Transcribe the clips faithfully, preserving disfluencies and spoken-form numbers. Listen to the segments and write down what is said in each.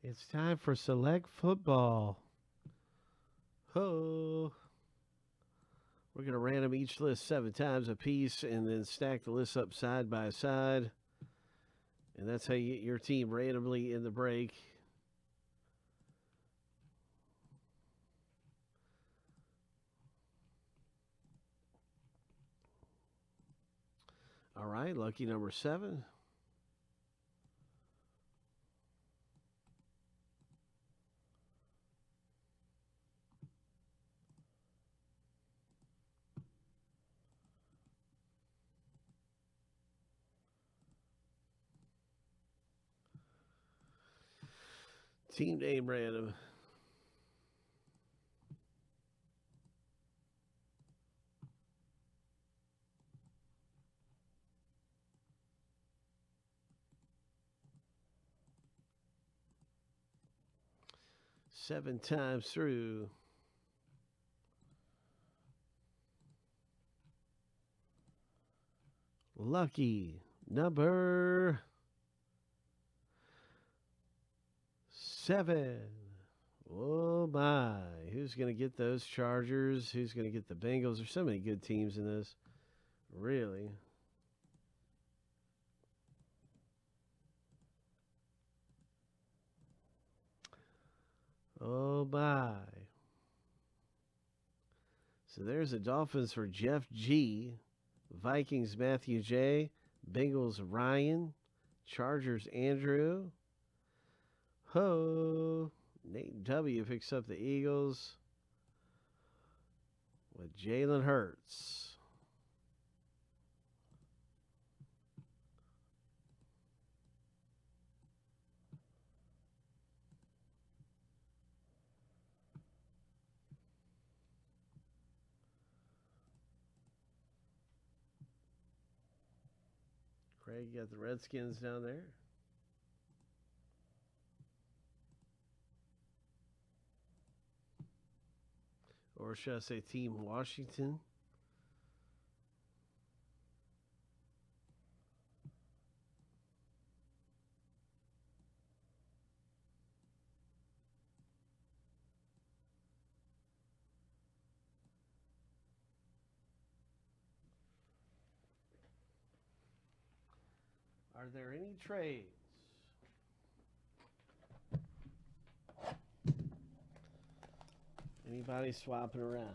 It's time for select football. Ho! We're going to random each list seven times a piece and then stack the lists up side by side. And that's how you get your team randomly in the break. All right, lucky number seven. Team name random. Seven times through. Lucky number seven. Oh my. Who's going to get those Chargers? Who's going to get the Bengals? There's so many good teams in this. Really. Oh my. So there's the Dolphins for Jeff G. Vikings Matthew J. Bengals Ryan. Chargers Andrew. Ho. Nate W. picks up the Eagles with Jalen Hurts. Craig got the Redskins down there. Or should I say Team Washington? Are there any trades? Anybody swapping around?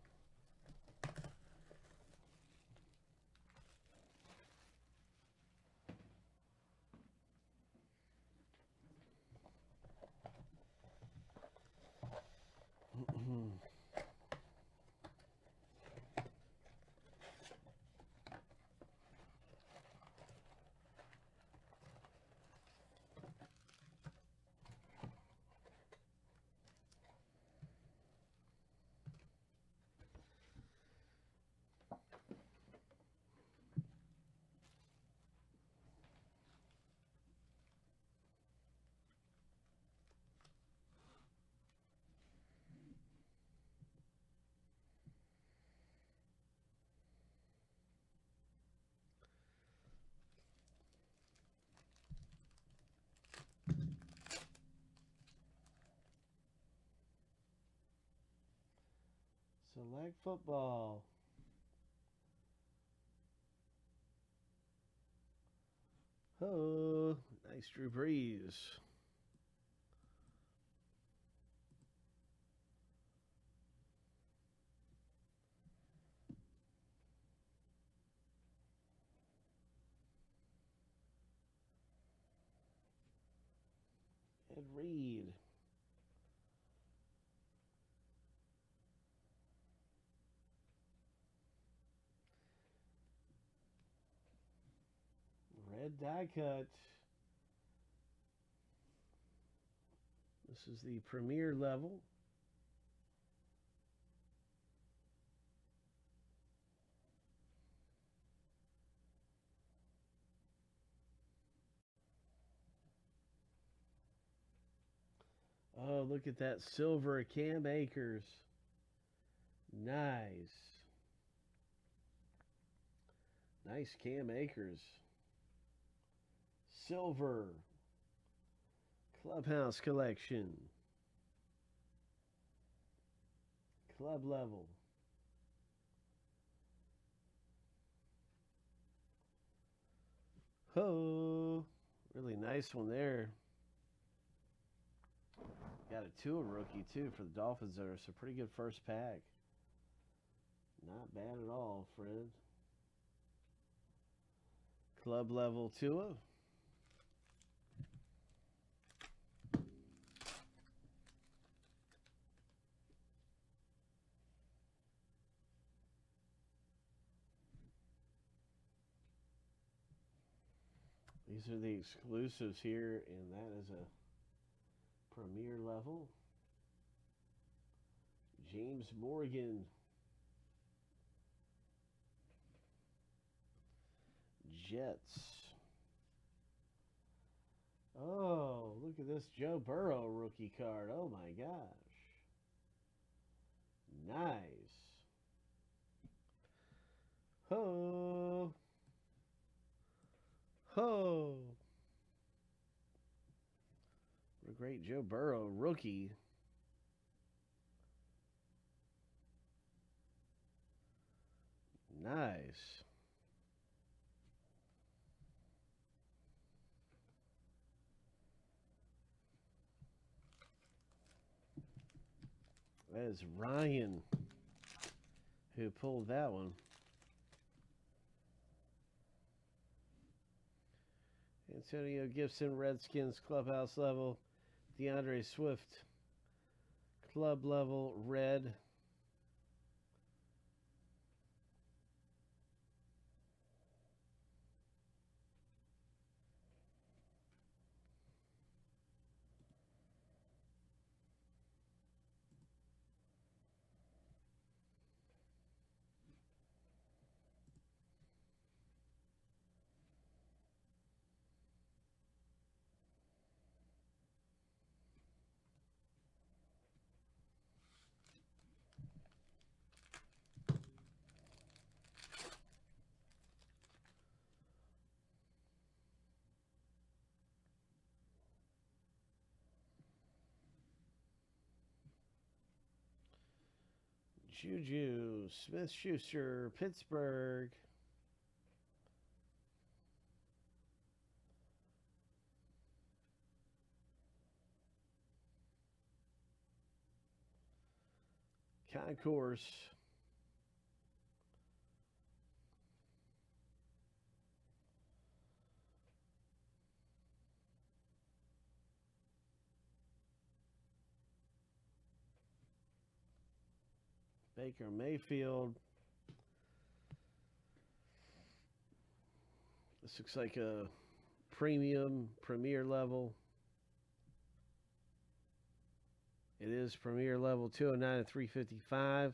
Select football. Oh, nice Drew Brees. Ed Reed. Red die cut. This is the premier level. Oh, look at that silver Cam Akers. Nice. Nice Cam Akers. Silver. Clubhouse collection. Club level. Ho! Really nice one there. Got a Tua rookie, too, for the Dolphins there. So pretty good first pack. Not bad at all, Fred. Club level Tua. These are the exclusives here, and that is a premier level. James Morgan. Jets. Oh, look at this Joe Burrow rookie card. Oh my gosh. Nice. Ho. Ho. What a great Joe Burrow rookie. Nice. That is Ryan who pulled that one. Antonio Gibson, Redskins, clubhouse level. DeAndre Swift, club level, red. Juju Smith-Schuster, Pittsburgh. Concourse. Baker Mayfield. This looks like a premium, premier level. It is premier level two oh nine and three fifty-five.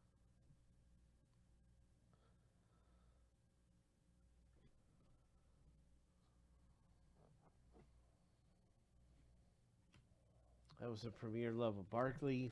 That was a premier level Barkley.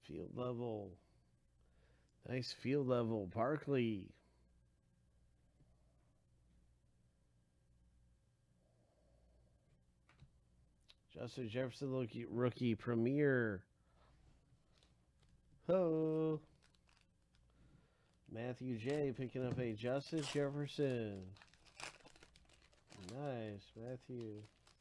Field level. Nice field level. Barkley. Justin Jefferson rookie, rookie premier. Ho. Matthew J picking up a Justin Jefferson. Nice, Matthew.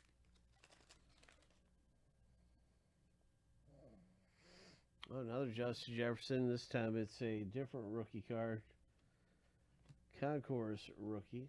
Oh, another Justin Jefferson. This time it's a different rookie card. Concourse rookie.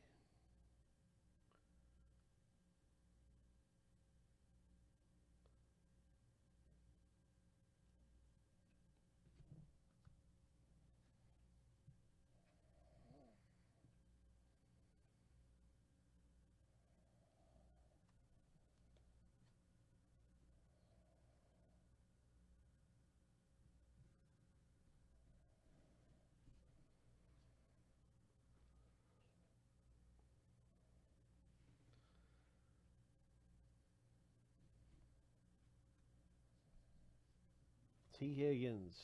T. Higgins.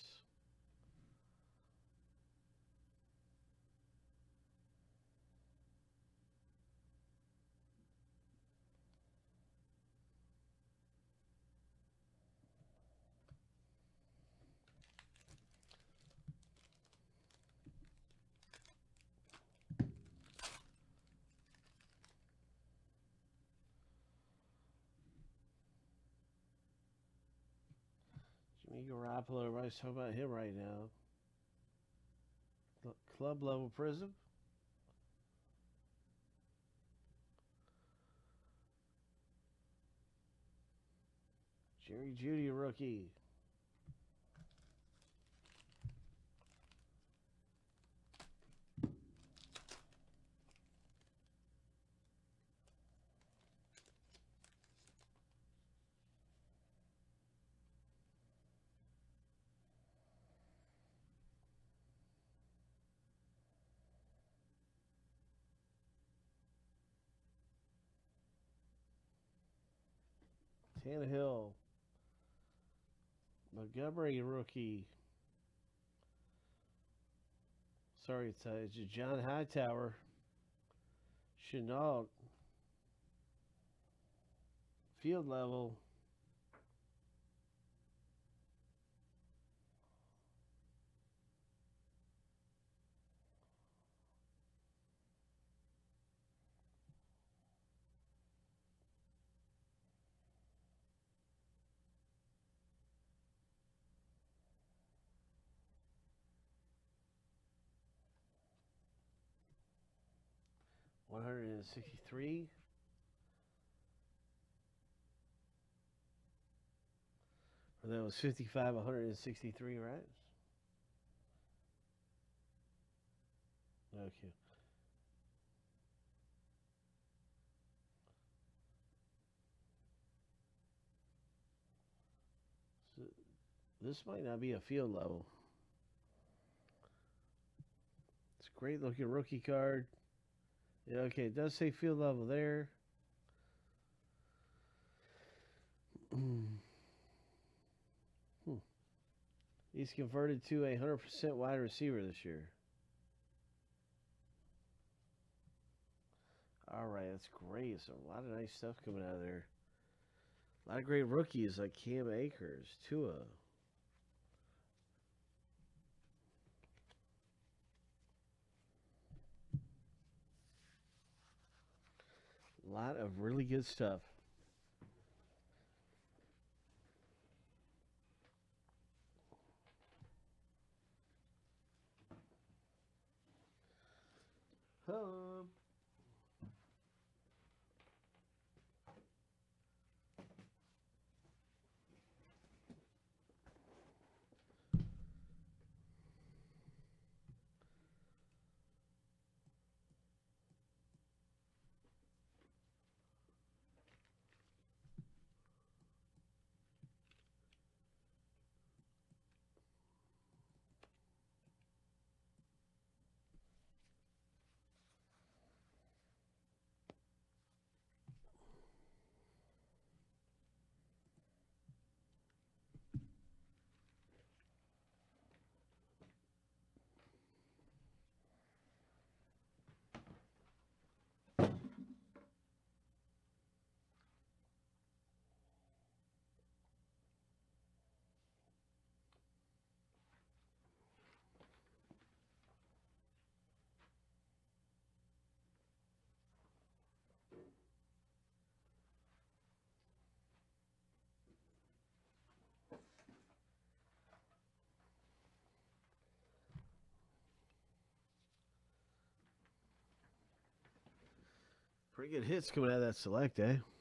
Jimmy Garoppolo, everybody's talking about him right now. Club level Prizm. Jerry Jeudy rookie. Tannehill. Montgomery rookie. Sorry, it's, uh, it's John Hightower. Chenault. Field level. one hundred sixty-three. Or that was fifty-five, one hundred sixty-three, right? Okay. So this might not be a field level. It's a great looking rookie card. Yeah, okay, it does say field level there. hmm. He's converted to a one hundred percent wide receiver this year. All right, that's great. So a lot of nice stuff coming out of there. A lot of great rookies like Cam Akers, Tua. A lot of really good stuff. Hub. Pretty good hits coming out of that select, eh?